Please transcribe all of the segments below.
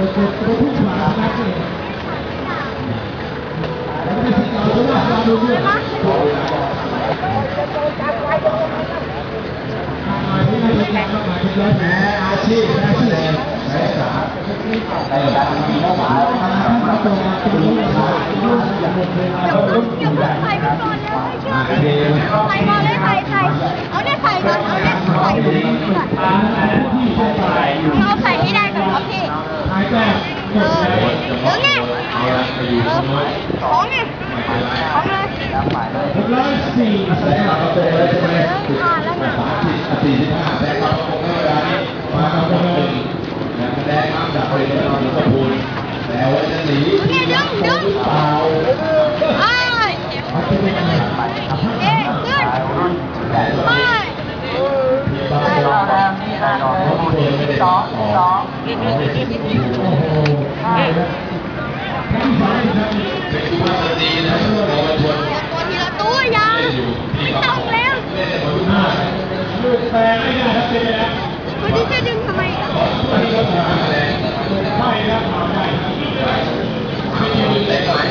แม่อาชีพนักแสดงนักศึกษาในการมีเป้าหมายนะครับต้องการเป็นผู้ชายอย่าเพิ่งใส่ไปก่อนเลยไม่เชื่อใส่ก่อนเลยใส่เอาเนี่ยใส่ก่อนเอาเนี่ยใส่เอาใส่ให้ได้ก่อนครับพี่เดี๋ยวเนี่ยของเนี่ยของเลย 104แล้วเราตัวเลยใช่ไหม45แล้วเราคงไม่เวลานี้มาทำคนหนึ่งแสดงอันดับเป็นเราหนึ่งกระพูนแล้วจะหนีเปล่าดีนะตัวทีละตัวยังไม่ต้องแล้วลูกแปลงไม่ได้ครับเป็นแล้วคนที่จะดึงทำไมไม่ครับทำได้ไม่ยืนได้ไหม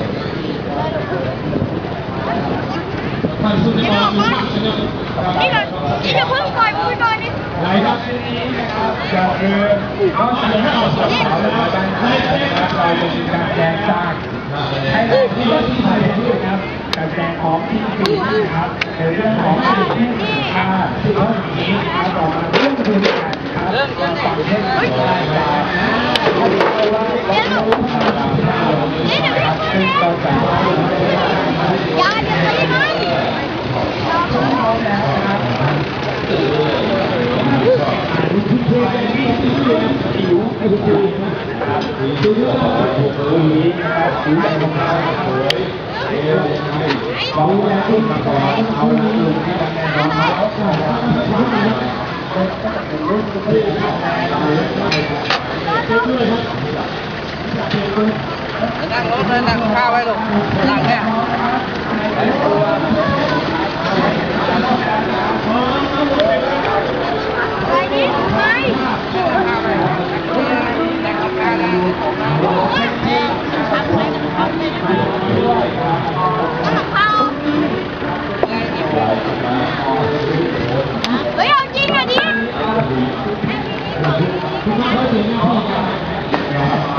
นี่ออกมานี่ก่อนนี่จะเพิ่งปล่อยมือก่อนนี่ไรครับจะคือเขาจะไม่เอาสาวแล้วการใช้เราจะมีการแจ้งสร้างให้ที่ที่ไทยด้วยครับการแสดงของที่ดีนะครับในเรื่องของที่ที่เขาอย่างนี้นะครับต่อมาเรื่องบริการครับฝั่งเทศบาลได้เขาบอกว่าเรานี่เดี๋ยวพี่พูดเนี่ยอย่าตีมันผิวไอ้ผิวนะครับผิวเยอะผิวนี้นะครับผิวใหญ่ของเราสวยเราแลที่มาก่อนเอาละลุงที่ทำงานของเขานั่งรถเลยนั่งข้าวไว้ลูกนั่งเนี่ยไปนี่ไปเฮ้ยเอาจริงอ่ะดิ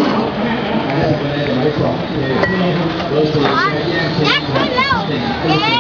แจ็คขึ้นแล้วเย้